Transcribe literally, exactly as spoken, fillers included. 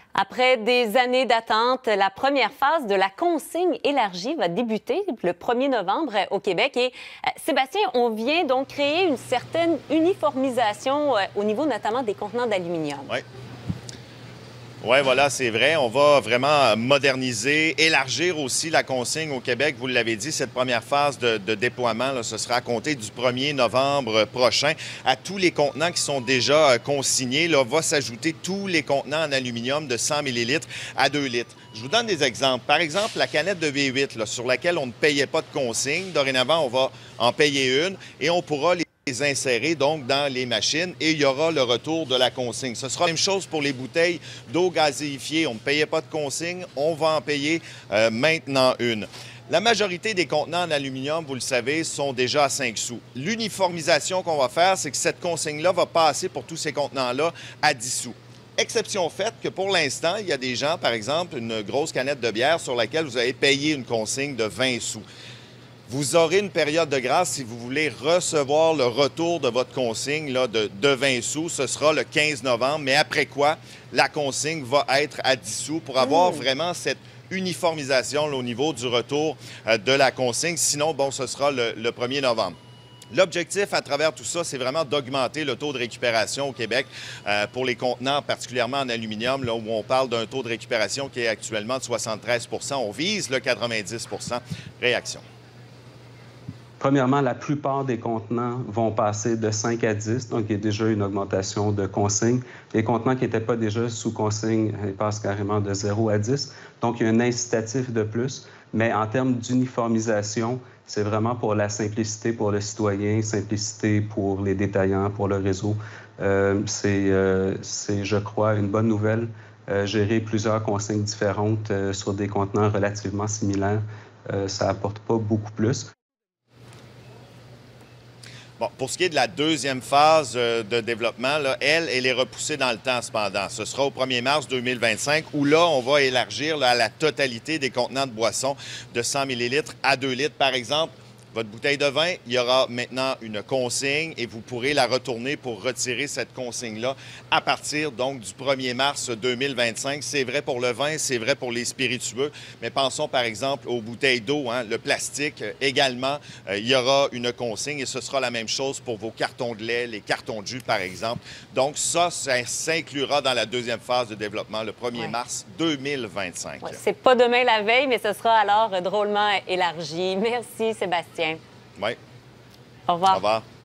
Après des années d'attente, la première phase de la consigne élargie va débuter le premier novembre au Québec. Et euh, Sébastien, on vient donc créer une certaine uniformisation euh, au niveau notamment des contenants d'aluminium. Oui. Oui, voilà, c'est vrai. On va vraiment moderniser, élargir aussi la consigne au Québec. Vous l'avez dit, cette première phase de, de déploiement, là, ce sera à compter du premier novembre prochain. À tous les contenants qui sont déjà consignés, là, va s'ajouter tous les contenants en aluminium de cent millilitres à deux litres. Je vous donne des exemples. Par exemple, la canette de V huit, là, sur laquelle on ne payait pas de consigne. Dorénavant, on va en payer une et on pourra les les insérer donc dans les machines et il y aura le retour de la consigne. Ce sera la même chose pour les bouteilles d'eau gazéifiée. On ne payait pas de consigne, on va en payer euh, maintenant une. La majorité des contenants en aluminium, vous le savez, sont déjà à cinq sous. L'uniformisation qu'on va faire, c'est que cette consigne-là va passer pour tous ces contenants-là à dix sous. Exception faite que pour l'instant, il y a des gens, par exemple, une grosse canette de bière sur laquelle vous avez payé une consigne de vingt sous. Vous aurez une période de grâce si vous voulez recevoir le retour de votre consigne là, de, de vingt sous. Ce sera le quinze novembre, mais après quoi, la consigne va être à dix sous pour avoir mmh. vraiment cette uniformisation là, au niveau du retour euh, de la consigne. Sinon, bon, ce sera le, le premier novembre. L'objectif à travers tout ça, c'est vraiment d'augmenter le taux de récupération au Québec euh, pour les contenants, particulièrement en aluminium, là où on parle d'un taux de récupération qui est actuellement de soixante-treize pour cent. On vise le quatre-vingt-dix pour cent. Réaction. Premièrement, la plupart des contenants vont passer de cinq à dix, donc il y a déjà une augmentation de consigne. Les contenants qui n'étaient pas déjà sous consigne, ils passent carrément de zéro à dix, donc il y a un incitatif de plus. Mais en termes d'uniformisation, c'est vraiment pour la simplicité pour le citoyen, simplicité pour les détaillants, pour le réseau. Euh, c'est, euh, c'est, je crois, une bonne nouvelle. Euh, gérer plusieurs consignes différentes euh, sur des contenants relativement similaires, euh, ça n'apporte pas beaucoup plus. Bon, pour ce qui est de la deuxième phase euh, de développement, là, elle, elle est repoussée dans le temps cependant. Ce sera au premier mars deux mille vingt-cinq où là, on va élargir là, à la totalité des contenants de boissons de cent millilitres à deux litres. Par exemple, votre bouteille de vin, il y aura maintenant une consigne et vous pourrez la retourner pour retirer cette consigne-là à partir donc du premier mars deux mille vingt-cinq. C'est vrai pour le vin, c'est vrai pour les spiritueux, mais pensons par exemple aux bouteilles d'eau, hein, le plastique également. Euh, il y aura une consigne et ce sera la même chose pour vos cartons de lait, les cartons de jus par exemple. Donc ça, ça s'inclura dans la deuxième phase de développement le premier mars deux mille vingt-cinq. Ouais, c'est pas demain la veille, mais ce sera alors drôlement élargi. Merci Sébastien. Oui. Au revoir. Au revoir.